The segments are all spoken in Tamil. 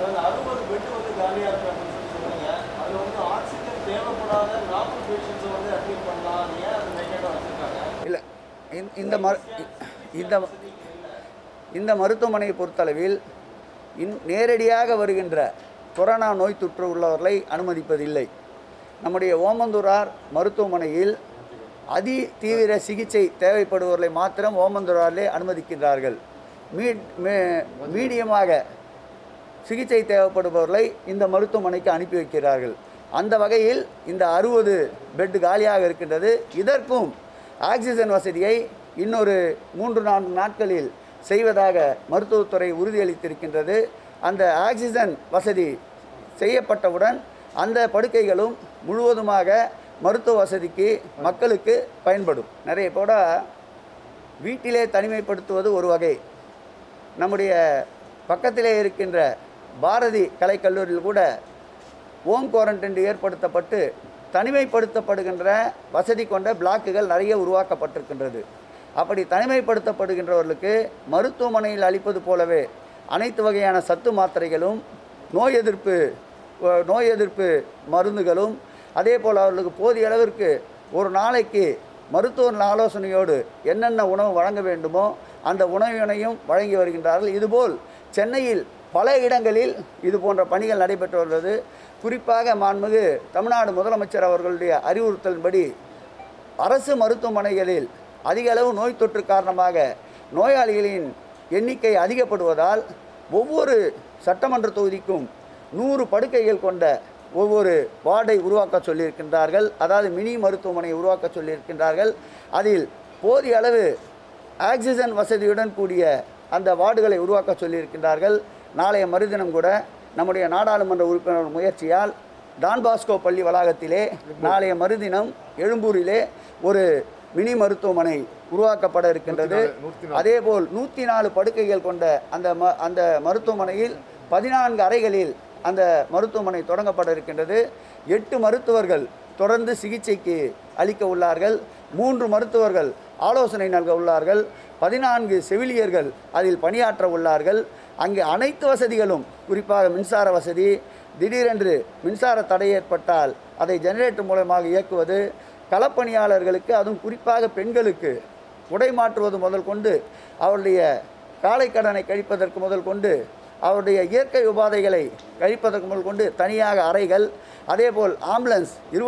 60 பெட் வந்து காலியா இருக்கு அப்படின்னு சொல்றீங்க. அதுல வந்து ஆக்ஸிஜன் தேவைப்படாத 40 பேஷண்ட்ஸ் வந்து அட்மிட் பண்ணலாம். ஏன் அது வேகண்டா வச்சிருக்காங்க? இல்லை, இந்த இந்த மருத்துவமனையை பொறுத்தளவில் நேரடியாக வருகின்ற கொரோனா நோய் தொற்று உள்ளவர்களை அனுமதிப்பதில்லை. நம்முடைய ஓமந்தூரார் மருத்துவமனையில் அதி தீவிர சிகிச்சை தேவைப்படுபவர்களை மாத்திரம் ஓமந்தூராரிலே அனுமதிக்கின்றார்கள். மீடியமாக சிகிச்சை தேவைப்படுபவர்களை இந்த மருத்துவமனைக்கு அனுப்பி வைக்கிறார்கள். அந்த வகையில் இந்த 60 பெட் காலியாக இருக்கின்றது. இதற்கும் ஆக்சிஜன் வசதியை இன்னொரு 3-4 நாட்களில் செய்வதாக மருத்துவத்துறை உறுதியளித்திருக்கின்றது. அந்த ஆக்சிஜன் வசதி செய்யப்பட்டவுடன் அந்த படுக்கைகளும் முழுவதுமாக மருத்துவ வசதிக்கு மக்களுக்கு பயன்படும். நிறைய கூட வீட்டிலே தனிமைப்படுத்துவது ஒரு வகை. நம்முடைய பக்கத்திலே இருக்கின்ற பாரதி கலைக்கல்லூரியில் கூட ஹோம் குவாரண்டைன் ஏற்படுத்தப்பட்டு தனிமைப்படுத்தப்படுகின்ற வசதி கொண்ட பிளாக்குகள் நிறைய உருவாக்கப்பட்டிருக்கின்றது. அப்படி தனிமைப்படுத்தப்படுகின்றவர்களுக்கு மருத்துவமனையில் அளிப்பது போலவே அனைத்து வகையான சத்து மாத்திரைகளும் நோய் எதிர்ப்பு மருந்துகளும் அதே போல் அவர்களுக்கு போதிய அளவிற்கு ஒரு நாளைக்கு மருத்துவ ஆலோசனையோடு என்னென்ன உணவு வழங்க வேண்டுமோ அந்த உணவினையும் வழங்கி வருகின்றார்கள். இதுபோல் சென்னையில் பல இடங்களில் இது போன்ற பணிகள் நடைபெற்று வருகிறது. குறிப்பாக மாண்புமிகு தமிழ்நாடு முதலமைச்சர் அவர்களுடைய அறிவுறுத்தலின்படி அரசு மருத்துவமனைகளில் அதிக அளவு நோய் தொற்று காரணமாக நோயாளிகளின் எண்ணிக்கை அதிகப்படுவதால் ஒவ்வொரு சட்டமன்ற தொகுதிக்கும் 100 படுக்கைகள் கொண்ட ஒவ்வொரு வார்டை உருவாக்க சொல்லியிருக்கின்றார்கள். அதாவது மினி மருத்துவமனை உருவாக்க சொல்லியிருக்கின்றார்கள். அதில் போதிய அளவு ஆக்சிஜன் வசதியுடன் கூடிய அந்த வார்டுகளை உருவாக்க சொல்லியிருக்கின்றார்கள். நாளைய மறுதினம் கூட நம்முடைய நாடாளுமன்ற உறுப்பினர் முயற்சியால் டான்பாஸ்கோ பள்ளி வளாகத்திலே நாளைய மறுதினம் எழும்பூரிலே ஒரு மினி மருத்துவமனை உருவாக்கப்பட இருக்கின்றது. அதேபோல் 104 படுக்கைகள் கொண்ட அந்த மருத்துவமனையில் 14 அறைகளில் அந்த மருத்துவமனை தொடங்கப்பட இருக்கின்றது. 8 மருத்துவர்கள் தொடர்ந்து சிகிச்சைக்கு அளிக்க உள்ளார்கள். 3 மருத்துவர்கள் ஆலோசனை நல்க உள்ளார்கள். 14 செவிலியர்கள் அதில் பணியாற்ற உள்ளார்கள். அங்கே அனைத்து வசதிகளும், குறிப்பாக மின்சார வசதி, திடீரென்று மின்சார தடை ஏற்பட்டால் அதை ஜெனரேட்டர் மூலமாக இயக்குவது, களப்பணியாளர்களுக்கு அதுவும் குறிப்பாக பெண்களுக்கு உடை மாற்றுவது முதல் கொண்டு அவருடைய காலை கடனை கழிப்பதற்கு முதல் கொண்டு அவருடைய இயற்கை உபாதைகளை கழிப்பதற்கு முதல் கொண்டு தனியாக அறைகள், அதேபோல் ஆம்புலன்ஸ்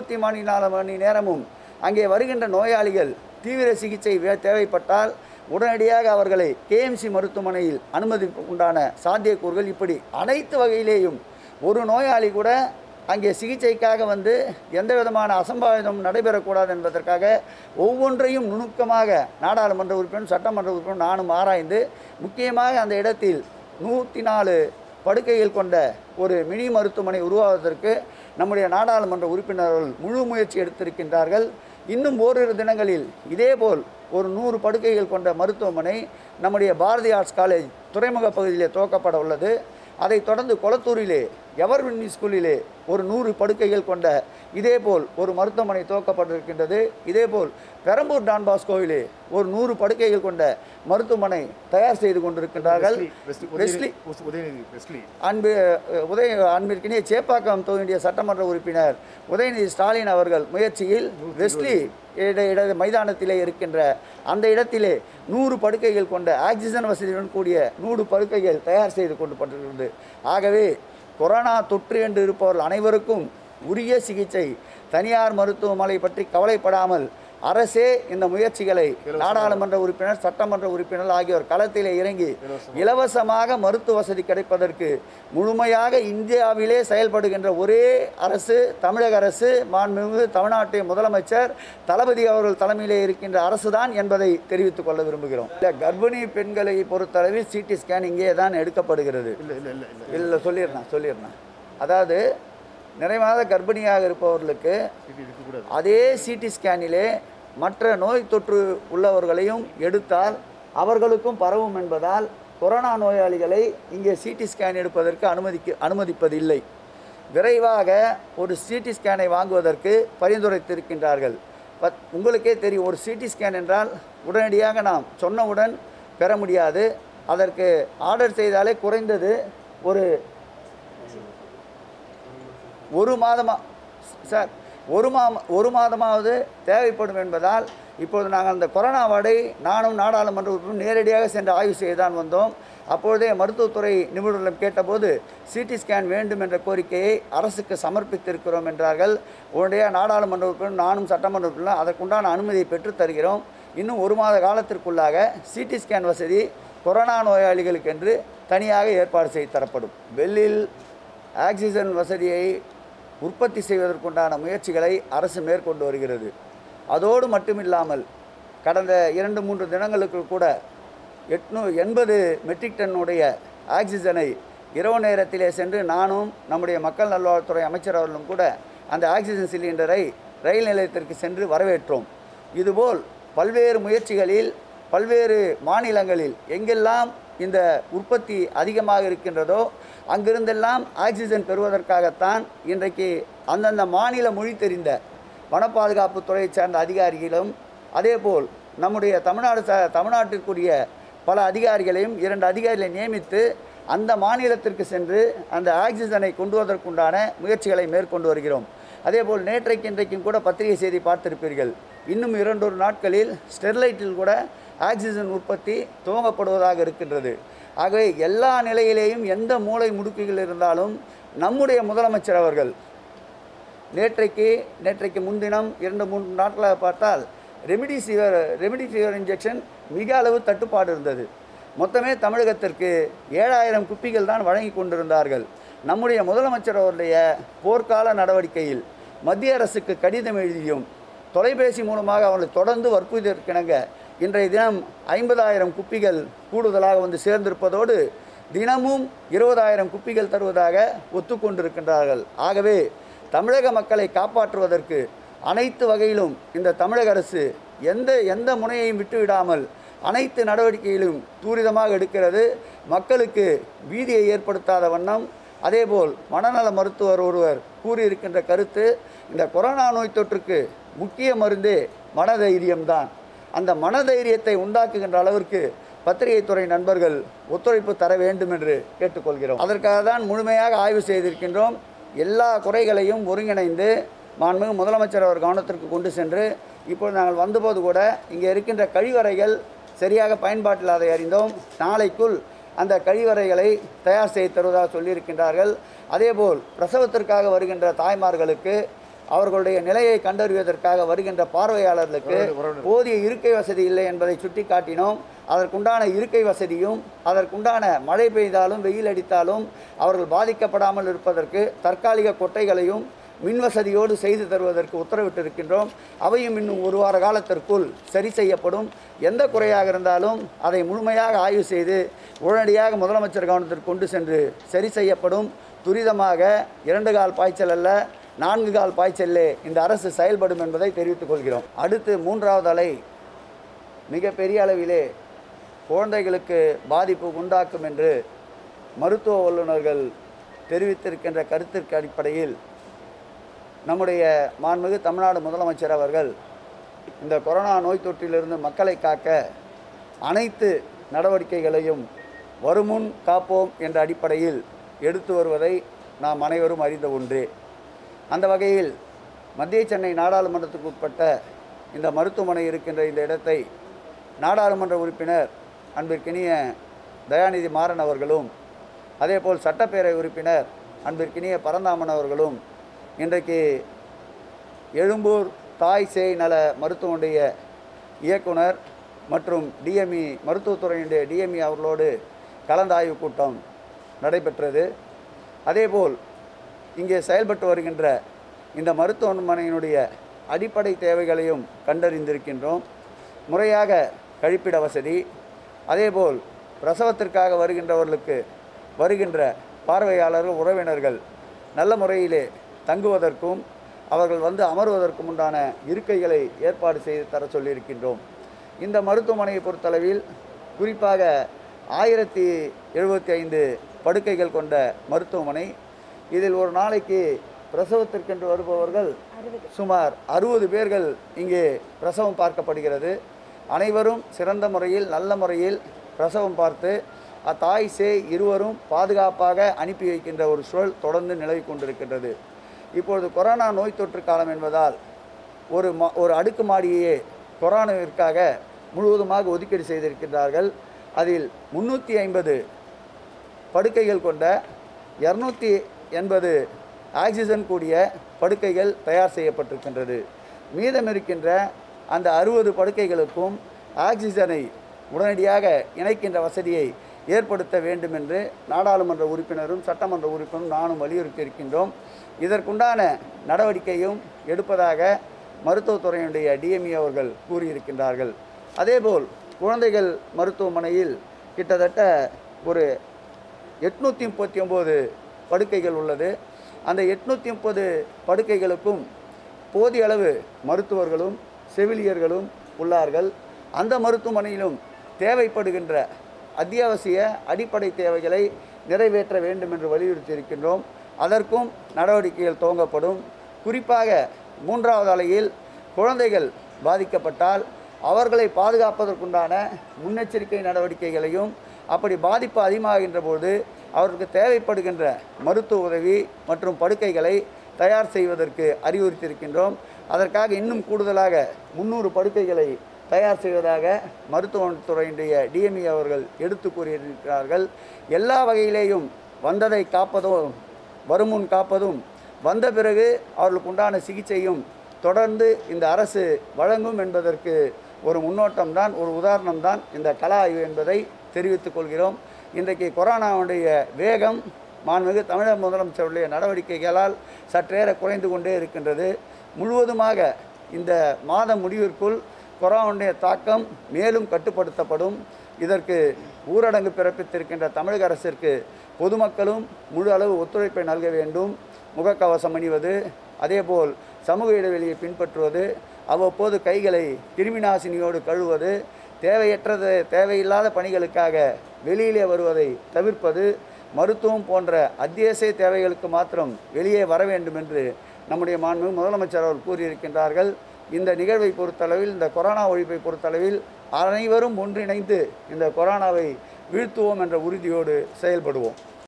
24 மணி நேரமும் அங்கே வருகின்ற நோயாளிகள் தீவிர சிகிச்சை தேவைப்பட்டால் உடனடியாக அவர்களை கேஎம்சி மருத்துவமனையில் அனுமதி உண்டான சாத்தியக்கூறுகள், இப்படி அனைத்து வகையிலேயும் ஒரு நோயாளி கூட அங்கே சிகிச்சைக்காக வந்து எந்த விதமான அசம்பாவிதம் நடைபெறக்கூடாது என்பதற்காக ஒவ்வொன்றையும் நுணுக்கமாக நாடாளுமன்ற உறுப்பினர், சட்டமன்ற உறுப்பினர் நானும் ஆராய்ந்து முக்கியமாக அந்த இடத்தில் 104 படுக்கைகள் கொண்ட ஒரு மினி மருத்துவமனை உருவாவதற்கு நம்முடைய நாடாளுமன்ற உறுப்பினர்கள் முழு முயற்சி எடுத்திருக்கின்றார்கள். இன்னும் ஓரிரு தினங்களில் இதேபோல் ஒரு 100 படுக்கைகள் கொண்ட மருத்துவமனை நம்முடைய பாரதி ஆர்ட்ஸ் காலேஜ் துறைமுக பகுதியிலே துவக்கப்பட உள்ளது. அதைத் தொடர்ந்து கொளத்தூரிலே எவர்வின் ஸ்கூலிலே ஒரு 100 படுக்கைகள் கொண்ட இதேபோல் ஒரு மருத்துவமனை துவக்கப்பட்டிருக்கின்றது. இதேபோல் பெரம்பூர் டான்பாஸ்கோவிலே ஒரு 100 படுக்கைகள் கொண்ட மருத்துவமனை தயார் செய்து கொண்டிருக்கின்றார்கள். அன்பிற்கினிய சேப்பாக்கம் தொகுதியுடைய சட்டமன்ற உறுப்பினர் உதயநிதி ஸ்டாலின் அவர்கள் முயற்சியில் வெஸ்லி மைதானத்திலே இருக்கின்ற அந்த இடத்திலே 100 படுக்கைகள் கொண்ட ஆக்சிஜன் வசதியுடன் கூடிய 100 படுக்கைகள் தயார் செய்து கொண்டு. ஆகவே கொரோனா தொற்று என்று இருப்பவர்கள் அனைவருக்கும் உரிய சிகிச்சை, தனியார் மருத்துவமனை பற்றி கவலைப்படாமல் அரசே இந்த முயற்சிகளை நாடாளுமன்ற உறுப்பினர், சட்டமன்ற உறுப்பினர் ஆகியோர் களத்திலே இறங்கி இலவசமாக மருத்துவ வசதி கிடைப்பதற்கு முழுமையாக இந்தியாவிலே செயல்படுகின்ற ஒரே அரசு தமிழக அரசு, மாண்புமிகு தமிழ்நாட்டின் முதலமைச்சர் தளபதி அவர்கள் தலைமையிலே இருக்கின்ற அரசுதான் என்பதை தெரிவித்துக் கொள்ள விரும்புகிறோம். கர்ப்பிணி பெண்களை பொறுத்தளவில் சிடி ஸ்கேன் இங்கே தான் எடுக்கப்படுகிறது. இல்லை சொல்லிடுறேன். அதாவது நிறைமாத கர்ப்பிணியாக இருப்பவர்களுக்கு அதே சிடி ஸ்கேனிலே மற்ற நோய் தொற்று உள்ளவர்களையும் எடுத்தால் அவர்களுக்கும் பரவும் என்பதால் கொரோனா நோயாளிகளை இங்கே சிடி ஸ்கேன் எடுப்பதற்கு அனுமதிப்பதில்லை. விரைவாக ஒரு சிடி ஸ்கேனை வாங்குவதற்கு பரிந்துரைத்திருக்கின்றார்கள். உங்களுக்கே தெரியும், ஒரு சிடி ஸ்கேன் என்றால் உடனடியாக நாம் சொன்னவுடன் பெற முடியாது. அதற்கு ஆர்டர் செய்தாலே குறைந்தது ஒரு ஒரு மாதமா சார் ஒரு மாதமாவது தேவைப்படும் என்பதால் இப்பொழுது நாங்கள் அந்த கொரோனா வார்டை நானும் நாடாளுமன்ற உறுப்பினரும் நேரடியாக சென்று ஆய்வு செய்து தான் வந்தோம். அப்பொழுதே மருத்துவத்துறை நிபுணர்களிடம் கேட்டபோது சிடி ஸ்கேன் வேண்டும் என்ற கோரிக்கையை அரசுக்கு சமர்ப்பித்திருக்கிறோம் என்றார்கள். உடனடியாக நாடாளுமன்ற உறுப்பினர் நானும் சட்டமன்ற உறுப்பினர் அதற்குண்டான அனுமதியை பெற்று தருகிறோம். இன்னும் ஒரு மாத காலத்திற்குள்ளாக சிடி ஸ்கேன் வசதி கொரோனா நோயாளிகளுக்கு என்று தனியாக ஏற்பாடு செய்து தரப்படும். வெள்ளில் ஆக்சிஜன் வசதியை உற்பத்தி செய்வதற்குண்டான முயற்சிகளை அரசு மேற்கொண்டு வருகிறது. அதோடு மட்டுமில்லாமல் கடந்த 2-3 தினங்களுக்கு கூட 880 மெட்ரிக் டன்னுடைய ஆக்சிஜனை இரவு நேரத்திலே சென்று நானும் நம்முடைய மக்கள் நல்வாழ்வுத்துறை அமைச்சர் அவர்களும் கூட அந்த ஆக்சிஜன் சிலிண்டரை ரயில் நிலையத்திற்கு சென்று வரவேற்றோம். இதுபோல் பல்வேறு முயற்சிகளில் பல்வேறு மாநிலங்களில் எங்கெல்லாம் இந்த உற்பத்தி அதிகமாக இருக்கின்றதோ அங்கிருந்தெல்லாம் ஆக்சிஜன் பெறுவதற்காகத்தான் இன்றைக்கு அந்தந்த மாநில மொழி தெரிந்த வன பாதுகாப்புத்துறையை சார்ந்த அதிகாரிகளும் அதேபோல் நம்முடைய தமிழ்நாட்டிற்குரிய பல அதிகாரிகளையும் 2 அதிகாரிகளை நியமித்து அந்த மாநிலத்திற்கு சென்று அந்த ஆக்சிஜனை கொண்டு வருவதற்குண்டான முயற்சிகளை மேற்கொண்டு வருகிறோம். அதேபோல் இன்றைக்கும் கூட பத்திரிகை செய்தி பார்த்திருப்பீர்கள். இன்னும் 2 நாட்களில் ஸ்டெர்லைட்டில் கூட ஆக்சிஜன் உற்பத்தி துவங்கப்படுவதாக இருக்கின்றது. ஆகவே எல்லா நிலையிலேயும் எந்த மூலை முடுக்குகள் இருந்தாலும் நம்முடைய முதலமைச்சர் அவர்கள் நேற்றைக்கு முன்தினம் 2-3 நாட்களாக பார்த்தால் ரெமிடிசிவர் இன்ஜெக்ஷன் மிக அளவு தட்டுப்பாடு இருந்தது. மொத்தமே தமிழகத்திற்கு 7000 குப்பிகள் தான் வழங்கி கொண்டிருந்தார்கள். நம்முடைய முதலமைச்சர் அவருடைய போர்க்கால நடவடிக்கையில் மத்திய அரசுக்கு கடிதம் எழுதியும் தொலைபேசி மூலமாக அவர்களை தொடர்ந்து வற்புறுத்தியிருக்கிணங்க இன்றைய தினம் 50,000 குப்பிகள் கூடுதலாக வந்து சேர்ந்திருப்பதோடு தினமும் 20,000 குப்பிகள் தருவதாக ஒத்துக்கொண்டிருக்கின்றார்கள். ஆகவே தமிழக மக்களை காப்பாற்றுவதற்கு அனைத்து வகையிலும் இந்த தமிழக அரசு எந்த முனையையும் விட்டுவிடாமல் அனைத்து நடவடிக்கையிலும் துரிதமாக எடுக்கிறது. மக்களுக்கு பீதியை ஏற்படுத்தாத வண்ணம் அதேபோல் மனநல மருத்துவர் ஒருவர் கூறியிருக்கின்ற கருத்து, இந்த கொரோனா நோய் தொற்றுக்கு முக்கிய மருந்தே மனதைரியம்தான். அந்த மனதைரியத்தை உண்டாக்குகின்ற அளவிற்கு பத்திரிகை துறை நண்பர்கள் ஒத்துழைப்பு தர வேண்டும் என்று கேட்டுக்கொள்கிறோம். அதற்காக தான் முழுமையாக ஆய்வு செய்திருக்கின்றோம். எல்லா குறைகளையும் ஒருங்கிணைந்து மாண்புமிகு முதலமைச்சர் அவர் கவனத்திற்கு கொண்டு சென்று இப்போது நாங்கள் வந்தபோது கூட இங்கே இருக்கின்ற கழிவறைகள் சரியாக பயன்பாட்டில் அதை அறிந்தோம். நாளைக்குள் அந்த கழிவறைகளை தயார் செய்து தருவதாக சொல்லியிருக்கின்றார்கள். அதேபோல் பிரசவத்திற்காக வருகின்ற தாய்மார்களுக்கு அவர்களுடைய நிலையை கண்டறிவதற்காக வருகின்ற பார்வையாளர்களுக்கு போதிய இருக்கை வசதி இல்லை என்பதை சுட்டி காட்டினோம். அதற்குண்டான இருக்கை வசதியும் அதற்குண்டான மழை பெய்தாலும் வெயில் அடித்தாலும் அவர்கள் பாதிக்கப்படாமல் இருப்பதற்கு தற்காலிக கொட்டைகளையும் மின் வசதியோடு செய்து தருவதற்கு உத்தரவிட்டிருக்கின்றோம். அவையும் இன்னும் 1 வார காலத்திற்குள் சரி செய்யப்படும். எந்த குறையாக இருந்தாலும் அதை முழுமையாக ஆய்வு செய்து உடனடியாக முதலமைச்சர் கவனத்திற்கு கொண்டு சென்று சரி செய்யப்படும். துரிதமாக 2 கால் பாய்ச்சல் அல்ல 4 கால் பாய்ச்சலே இந்த அரசு செயல்படும் என்பதை தெரிவித்துக் கொள்கிறோம். அடுத்து 3வது அலை மிகப்பெரிய அளவிலே குழந்தைகளுக்கு பாதிப்பு உண்டாக்கும் என்று மருத்துவ வல்லுநர்கள் தெரிவித்திருக்கின்ற கருத்திற்கு அடிப்படையில் நம்முடைய மாண்புமிகு தமிழ்நாடு முதலமைச்சர் அவர்கள் இந்த கொரோனா நோய் தொற்றிலிருந்து மக்களை காக்க அனைத்து நடவடிக்கைகளையும் வருமுன் காப்போம் என்ற அடிப்படையில் எடுத்து வருவதை நாம் அனைவரும் அறிந்த ஒன்றே. அந்த வகையில் மத்திய சென்னை நாடாளுமன்றத்துக்கு உட்பட்ட இந்த மருத்துவமனை இருக்கின்ற இந்த இடத்தை நாடாளுமன்ற உறுப்பினர் அன்பிற்கினிய தயாநிதி மாறன் அவர்களும் அதேபோல் சட்டப்பேரவை உறுப்பினர் அன்பிற்கினிய பரந்தாமன் அவர்களும் இன்றைக்கு எழும்பூர் தாய் சேய் நல மருத்துவனுடைய இயக்குனர் மற்றும் டிஎம்இ மருத்துவத்துறையினுடைய டிஎம்இ அவர்களோடு கலந்தாய்வு கூட்டம் நடைபெற்றது. அதேபோல் இங்கே செயல்பட்டு வருகின்ற இந்த மருத்துவமனையினுடைய அடிப்படை தேவைகளையும் கண்டறிந்திருக்கின்றோம். முறையாக கழிப்பிட வசதி, அதேபோல் பிரசவத்திற்காக வருகின்றவர்களுக்கு வருகின்ற பார்வையாளர்கள் உறவினர்கள் நல்ல முறையிலே தங்குவதற்கும் அவர்கள் வந்து அமர்வதற்கும் உண்டான இருக்கைகளை ஏற்பாடு செய்து தர சொல்லியிருக்கின்றோம். இந்த மருத்துவமனையை பொறுத்தளவில் குறிப்பாக 1075 படுக்கைகள் கொண்ட மருத்துவமனை. இதில் ஒரு நாளைக்கு பிரசவத்திற்கென்று வருபவர்கள் சுமார் 60 பேர்கள் இங்கே பிரசவம் பார்க்கப்படுகிறது. அனைவரும் சிறந்த முறையில் நல்ல முறையில் பிரசவம் பார்த்து தாய் சேய் இருவரும் பாதுகாப்பாக அனுப்பி வைக்கின்ற ஒரு சூழல் தொடர்ந்து நிலவி கொண்டிருக்கின்றது. இப்பொழுது கொரோனா நோய் தொற்று காலம் என்பதால் ஒரு அடுக்குமாடியே கொரோனாவிற்காக முழுவதுமாக ஒதுக்கீடு செய்திருக்கின்றார்கள். அதில் 350 படுக்கைகள் கொண்ட 280 ஆக்சிஜன் கூடிய படுக்கைகள் தயார் செய்யப்பட்டிருக்கின்றது. மீதம் இருக்கின்ற அந்த 60 படுக்கைகளுக்கும் ஆக்சிஜனை உடனடியாக இணைக்கின்ற வசதியை ஏற்படுத்த வேண்டும் என்று நாடாளுமன்ற உறுப்பினரும் சட்டமன்ற உறுப்பினரும் நானும் வலியுறுத்தி இருக்கின்றோம். இதற்குண்டான நடவடிக்கையும் எடுப்பதாக மருத்துவத்துறையினுடைய டிஎம்இ அவர்கள் கூறியிருக்கின்றார்கள். அதேபோல் குழந்தைகள் மருத்துவமனையில் கிட்டத்தட்ட ஒரு 839 படுக்கைகள் உள்ளது. அந்த 830 படுக்கைகளுக்கும் போதிய அளவு மருத்துவர்களும் செவிலியர்களும் உள்ளார்கள். அந்த மருத்துவமனையிலும் தேவைப்படுகின்ற அத்தியாவசிய அடிப்படை தேவைகளை நிறைவேற்ற வேண்டும் என்று வலியுறுத்தி இருக்கின்றோம். அதற்கும் நடவடிக்கைகள் துவங்கப்படும். குறிப்பாக 3வது அலையில் குழந்தைகள் பாதிக்கப்பட்டால் அவர்களை பாதுகாப்பதற்குண்டான முன்னெச்சரிக்கை நடவடிக்கைகளையும், அப்படி பாதிப்பு அதிகமாகின்ற போது அவருக்கு தேவைப்படுகின்ற மருத்துவ உதவி மற்றும் படுக்கைகளை தயார் செய்வதற்கு அறிவுறுத்தியிருக்கின்றோம். அதற்காக இன்னும் கூடுதலாக 300 படுக்கைகளை தயார் செய்வதாக மருத்துவத்துறையினுடைய டிஎம்இ அவர்கள் எடுத்து கூறியிருக்கிறார்கள். எல்லா வகையிலேயும் வந்ததை காப்பதும் வருமுன் காப்பதும், வந்த பிறகு அவர்களுக்கு உண்டான சிகிச்சையும் தொடர்ந்து இந்த அரசு வழங்கும் என்பதற்கு ஒரு முன்னோட்டம்தான், ஒரு உதாரணம்தான் இந்த கள ஆய்வு என்பதை தெரிவித்துக் கொள்கிறோம். இன்றைக்கு கொரோனாவுடைய வேகம் மாண்புமிகு தமிழக முதலமைச்சருடைய நடவடிக்கைகளால் சற்றேற குறைந்து கொண்டே இருக்கின்றது. முழுவதுமாக இந்த மாத முடிவிற்குள் கொரோனாவுடைய தாக்கம் மேலும் கட்டுப்படுத்தப்படும். இதற்கு ஊரடங்கு பிறப்பித்திருக்கின்ற தமிழக அரசிற்கு பொதுமக்களும் முழு அளவு ஒத்துழைப்பை நல்க வேண்டும். முகக்கவசம் அணிவது, அதேபோல் சமூக இடைவெளியை பின்பற்றுவது, அவ்வப்போது கைகளை கிருமிநாசினியோடு கழுவுவது, தேவையில்லாத பணிகளுக்காக வெளியிலே வருவதை தவிர்ப்பது, மருத்துவம் போன்ற அத்தியாவசிய தேவைகளுக்கு மாத்திரம் வெளியே வர வேண்டும் என்று நம்முடைய மாண்புமிகு முதலமைச்சர் அவர்கள் கூறியிருக்கின்றார்கள். இந்த நிகழ்வை பொறுத்தளவில், இந்த கொரோனா ஒழிப்பை பொறுத்தளவில் அனைவரும் ஒன்றிணைந்து இந்த கொரோனாவை வீழ்த்துவோம் என்ற உறுதியோடு செயல்படுவோம்.